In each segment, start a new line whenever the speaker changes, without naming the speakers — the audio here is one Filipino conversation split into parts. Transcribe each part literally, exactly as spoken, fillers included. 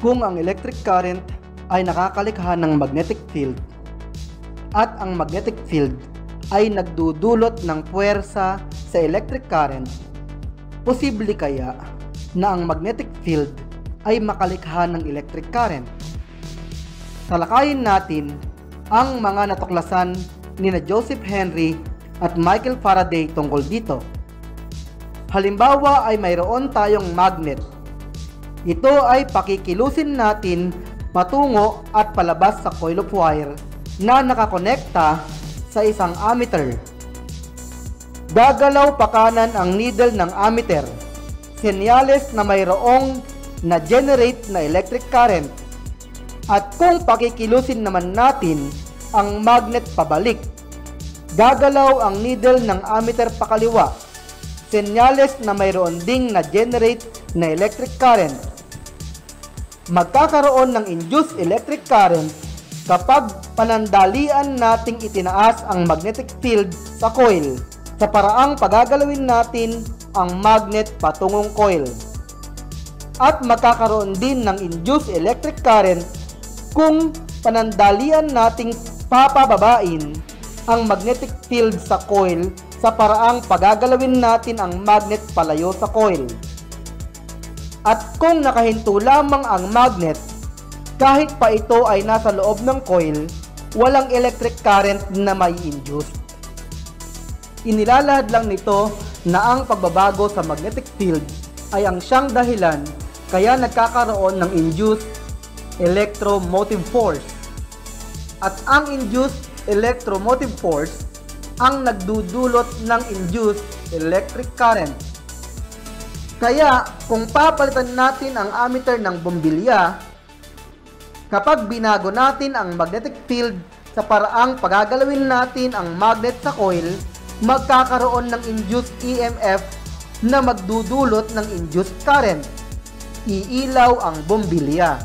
kung ang electric current ay nakakalikha ng magnetic field at ang magnetic field ay nagdudulot ng puwersa sa electric current, posible kaya na ang magnetic field ay makalikha ng electric current? Talakayin natin ang mga natuklasan ni na Joseph Henry at Michael Faraday tungkol dito. Halimbawa ay mayroon tayong magnet. Ito ay pakikilusin natin patungo at palabas sa coil of wire na nakakonekta sa isang ammeter. Gagalaw pa kanan ang needle ng ammeter, senyales na mayroong na-generate na electric current. At kung pakikilusin naman natin ang magnet pabalik, gagalaw ang needle ng ammeter pakaliwa, senyales na mayroon ding na-generate na electric current. Magkakaroon ng induced electric current kapag panandalian nating itinaas ang magnetic field sa coil sa paraang pagagalawin natin ang magnet patungong coil. At magkakaroon din ng induced electric current kung panandalian nating papababain ang magnetic field sa coil sa paraang pagagalawin natin ang magnet palayo sa coil. At kung nakahinto lamang ang magnet, kahit pa ito ay nasa loob ng coil, walang electric current na may induced. Inilalahad lang nito na ang pagbabago sa magnetic field ay ang siyang dahilan kaya nagkakaroon ng induced electromotive force. At ang induced electromotive force ang nagdudulot ng induced electric current. Kaya kung papalitan natin ang ammeter ng bombilya, kapag binago natin ang magnetic field sa paraang pagagalawin natin ang magnet sa coil, magkakaroon ng induced E M F na magdudulot ng induced current. Iilaw ang bombilya.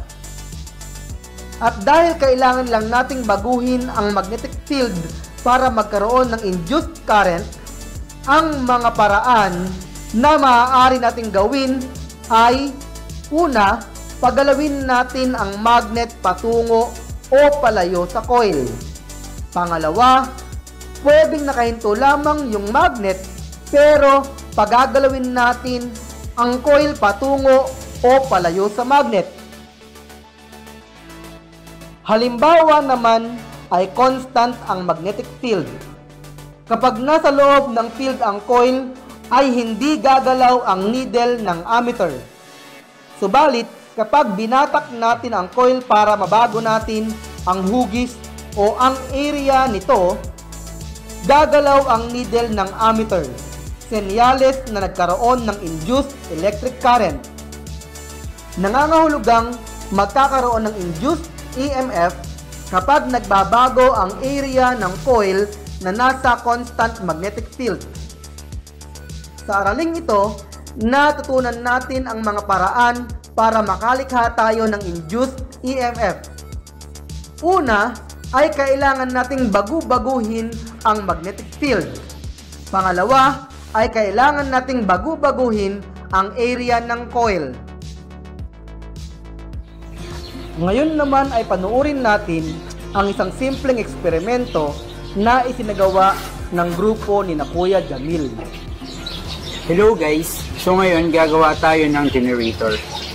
At dahil kailangan lang nating baguhin ang magnetic field para magkaroon ng induced current, ang mga paraan na maaari nating gawin ay: una, pagalawin natin ang magnet patungo o palayo sa coil. Pangalawa, pwedeng nakahinto lamang yung magnet pero pagagalawin natin ang coil patungo o palayo sa magnet. Halimbawa naman ay constant ang magnetic field. Kapag nasa loob ng field ang coil, ay hindi gagalaw ang needle ng ammeter. Subalit, kapag binatak natin ang coil para mabago natin ang hugis o ang area nito, gagalaw ang needle ng ammeter, senyales na nagkaroon ng induced electric current. Nangangahulugang magkakaroon ng induced E M F kapag nagbabago ang area ng coil na nasa constant magnetic field. Sa araling ito, natutunan natin ang mga paraan para makalikha tayo ng induced E M F. Una, ay kailangan nating bagu-baguhin ang magnetic field. Pangalawa, ay kailangan nating bagu-baguhin ang area ng coil. Ngayon naman ay panuorin natin ang isang simpleng eksperimento na isinagawa ng grupo ni na Kuya Jamil.
Hello guys! So ngayon gagawa tayo ng generator.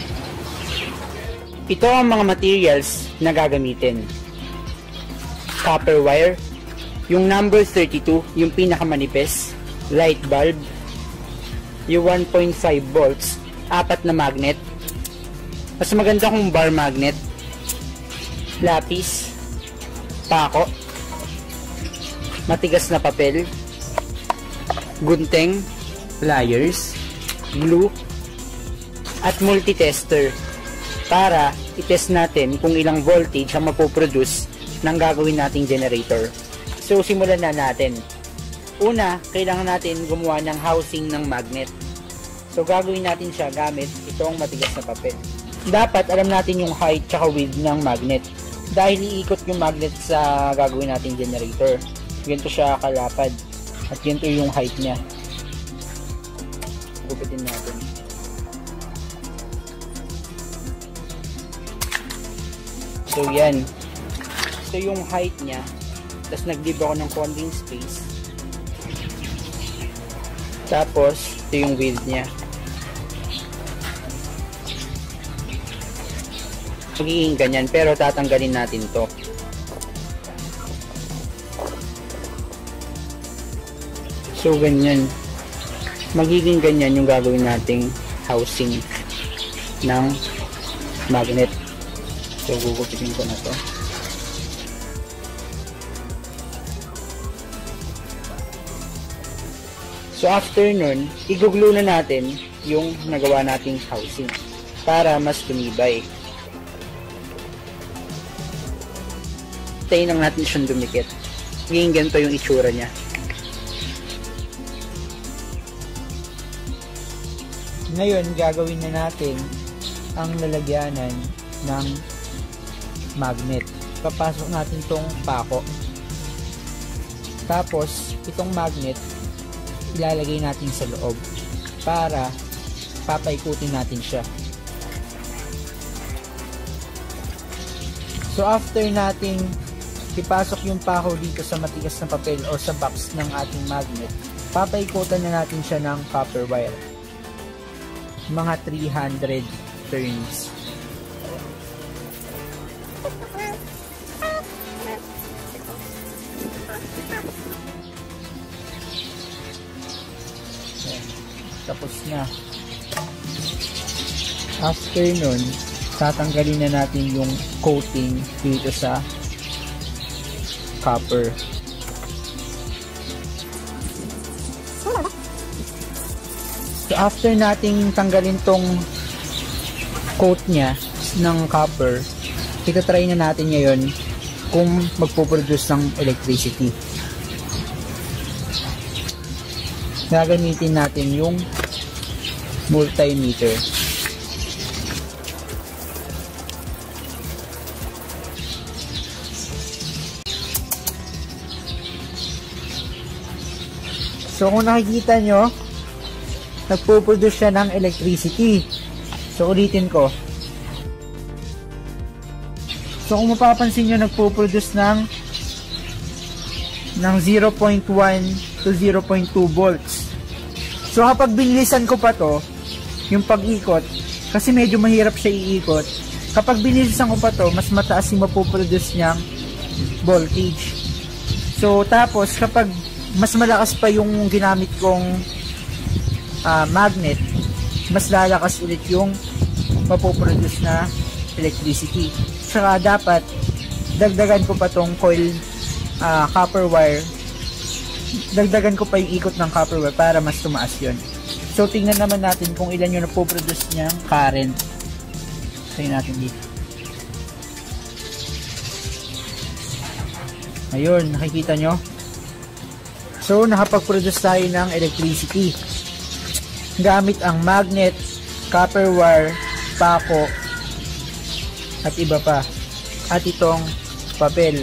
Ito ang mga materials na gagamitin. Copper wire, yung number thirty-two, yung pinakamanipis, light bulb, yung one point five volts, apat na magnet, mas maganda kung bar magnet, lapis, pako, matigas na papel, gunting, pliers, glue, at multitester para itest natin kung ilang voltage ang mapoproduce ng gagawin nating generator. So simulan na natin. Una, kailangan natin gumawa ng housing ng magnet. So gagawin natin siya gamit itong matigas na papel. Dapat alam natin yung height tsaka width ng magnet dahil iikot yung magnet sa gagawin nating generator. Ganito siya kalapad at ganito yung height niya. Gupitin natin. So yan. Ito yung height niya. Tapos nag-leave ako ng konting space. Tapos ito yung width niya. Magiging ganyan, pero tatanggalin natin to. So ganyan. Magiging ganyan yung gagawin nating housing ng magnet. So gugupitin ko na to. So after nun, i-glue na natin yung nagawa nating housing para mas tumibay. Tayin lang natin siyang dumikit. Ngayon ganito yung itsura niya. Ngayon, gagawin na natin ang lalagyanan ng magnet. Papasok natin tong pako. Tapos, itong magnet, ilalagay natin sa loob para papaikutin natin siya. So after nating ipasok yung pako dito sa matigas na papel o sa box ng ating magnet, papaikutan na natin siya ng copper wire. Mga three hundred turns. Tapos na. After nun, tatanggalin na natin yung coating dito sa copper. So after nating tanggalin tong coat niya ng copper, ita-try na natin ngayon kung magpo-produce ng electricity. Gagamitin natin yung multimeter. So kung nakikita nyo, nagpo-produce siya ng electricity. So ulitin ko. So kung mapapansin nyo, nagpo-produce ng ng zero point one to zero point two volts. So kapag binilisan ko pa to, yung pag-ikot, kasi medyo mahirap siya iikot, kapag binilisan ko pa to, mas mataas yung mapoproduce niyang voltage. So tapos kapag mas malakas pa yung ginamit kong uh, magnet, mas lalakas ulit yung mapoproduce na electricity. Saka dapat dagdagan ko pa tong coil uh, copper wire, dagdagan ko pa yung ikot ng copper wire para mas tumaas yun. So tingnan naman natin kung ilan yung napoproduce niyang current. Tingnan natin dito. Ayun, nakikita nyo? So nakapag-produce tayo ng electricity gamit ang magnet, copper wire, pako, at iba pa, at itong papel.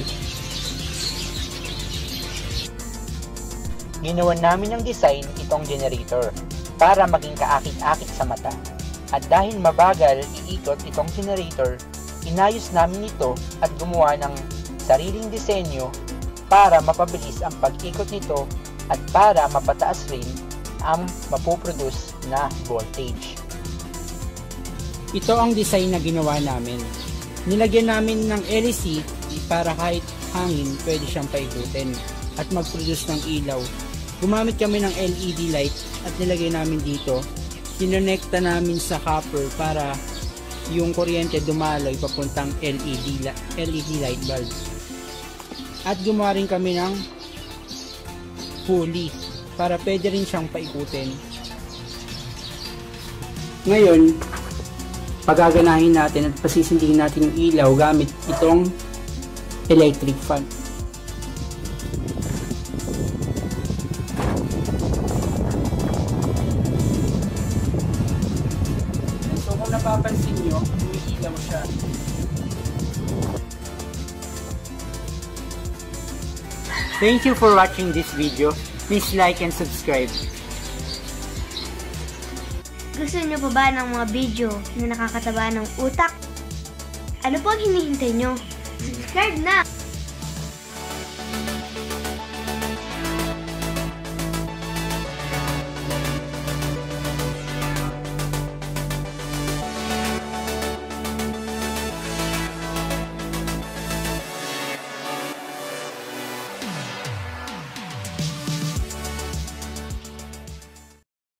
Ginawan namin ng design itong generator para maging kaakit-akit sa mata. At dahil mabagal iikot itong generator, inayos namin ito at gumawa ng sariling disenyo para mapabilis ang pag-ikot nito at para mapataas rin ang mapoproduce na voltage. Ito ang design na ginawa namin. Nilagyan namin ng L E C para kahit hangin pwede siyang paikutin at mag-produce ng ilaw. Gumamit kami ng L E D light at nilagay namin dito. Kinonekta namin sa copper para yung kuryente dumaloy papuntang L E D, L E D light bulb. At gumawa rin kami ng pulley para pwede rin siyang paikutin. Ngayon, pagaganahin natin at pasisindihin natin yung ilaw gamit itong electric fan. So kung napapansin nyo, umiilaw siya. Thank you for watching this video. Please like and subscribe.
Gusto niyo pa ba ng mga video na nakakataba ng utak? Ano po ang hinihintay nyo? Subscribe na!